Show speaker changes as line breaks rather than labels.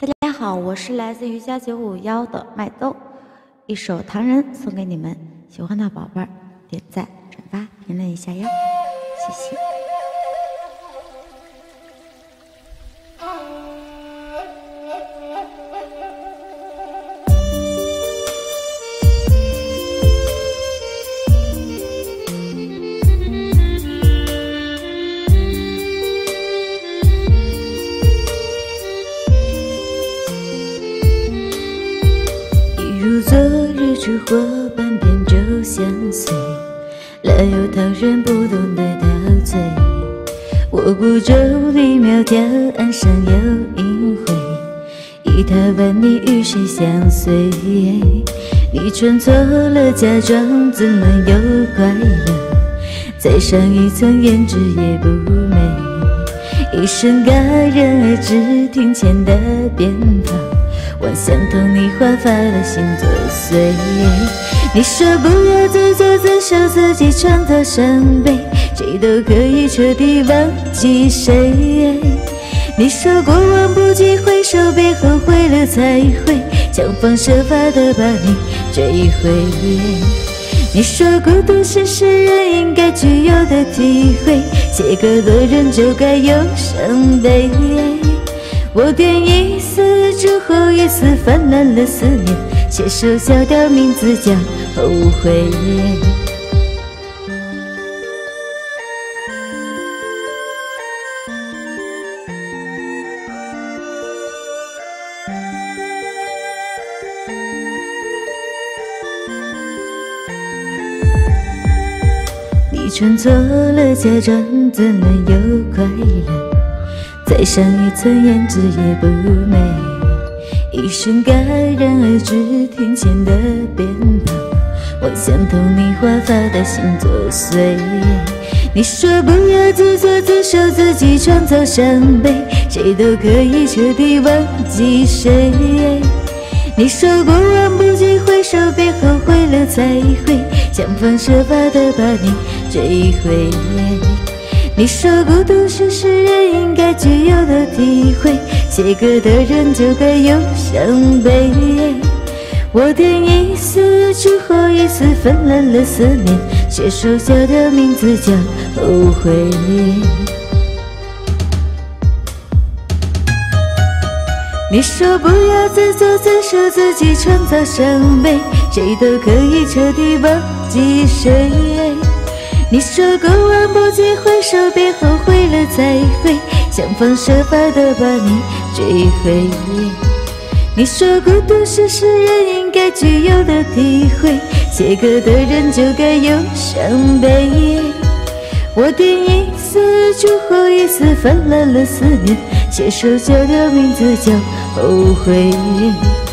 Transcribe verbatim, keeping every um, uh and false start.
大家好，我是来自于加九五幺的麦兜，一首《唐人》送给你们，喜欢的宝贝儿点赞、转发、评论一下哟，谢谢。
如昨日之火般扁舟相随，来有唐人不懂得陶醉。我孤舟里苗条，岸上有阴辉，一踏万里与谁相随？你穿错了嫁妆，怎能有快乐？再上一层胭脂也不美，一生戛然而止，庭前的鞭炮望相同，你华发的心作祟。你说不要自作自受，自己创造伤悲，谁都可以彻底忘记谁。你说过往不计回首，别后悔了才会想方设法的把你追回。你说孤独是诗人应该具有的体会，写歌的人就该有伤悲。我点一丝烛火，一丝泛滥了思念，写首小调，名字叫后悔。你穿错了嫁妆，怎能有快乐？再上一层胭脂也不美，一生戛然而止，庭前的鞭炮望相同，你华发的心作祟。你说不要自作自受，自己创造伤悲，谁都可以彻底忘记谁。你说过往不计回首，别后悔了才会想方设法的把你追回。你说孤独是诗人应该具有的体会，写歌的人就该有伤悲。我点一丝烛火，一丝泛滥了思念，写首小调，名字叫后悔。你说不要自作自受，自己创造伤悲，谁都可以彻底忘记谁。你说过往不计回首，别后悔了才会想方设法的把你追回。你说孤独是诗人应该具有的体会，写歌的人就该有伤悲。我点一丝烛火，一丝泛滥了思念，写首小调，名字叫后悔。